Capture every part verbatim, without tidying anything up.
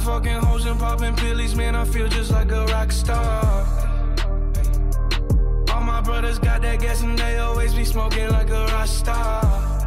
been fucking hoes and popping pillies, man, I feel just like a rock star. All my brothers got that gas and they always be smoking like a rock star.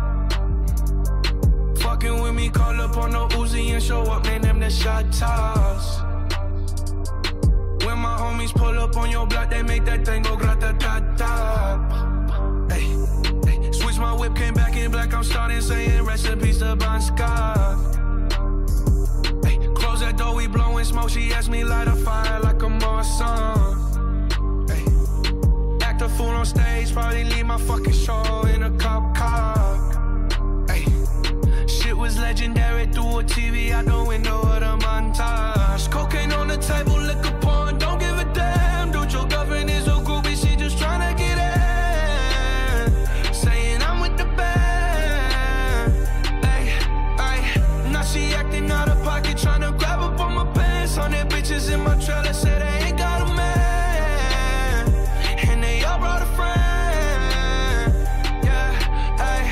Fucking with me, call up on no Uzi and show up, man, them the shot toss. When my homies pull up on your block, they make that thing go grata-ta-ta. Hey, hey, switch my whip, came back in black, I'm starting saying recipes to Bon Scott. Hey, close that door, we blowing smoke, she asked me light a fire like a Marsan. Hey, act a fool on stage, probably leave my fucking show in a cop car. Hey, shit was legendary through a T V out the window of the montage. Cocaine on the table, liquor porn, don't give a damn. Dude, your girlfriend is a groupie, she just tryna get in. Saying I'm with the band. Ay, ay, now she acting out of pocket, tryna grab up on my pants. On their bitches in my trailer, say they ain't got a man. And they all brought a friend. Yeah, ay.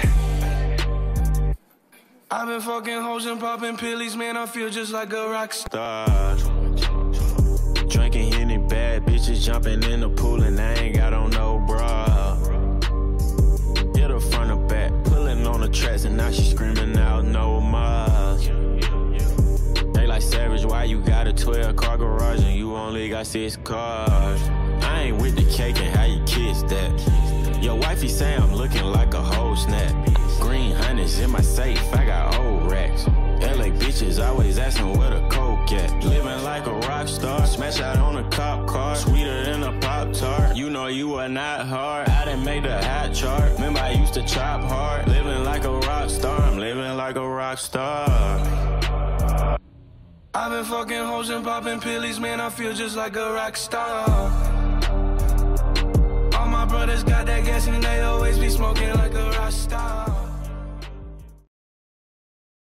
I've been fucking hoes and popping pillies, man, I feel just like a rock star. Drinking Henny, bad bitches jumping in the pool and I ain't got on no bra. Hit her front or back, pulling on the tracks and now she screaming out no more. They like Savage, why you got a twelve car garage and you only got six cars? I ain't with the cake and how you kiss that. Your wifey say I'm looking like a whole snap. Green hundreds in my safe, I got old racks. L A bitches always asking where the coke at. Living like a rock star, smash out on a cop car. Sweeter than a Pop-Tart, you know you are not hard. I done made the hot chart, remember I used to chop hard. Living like a rock star, I'm living like a rock star. I've been fucking hoes and popping pillies, man, I feel just like a rock star. All my brothers got that gas and they always be smoking like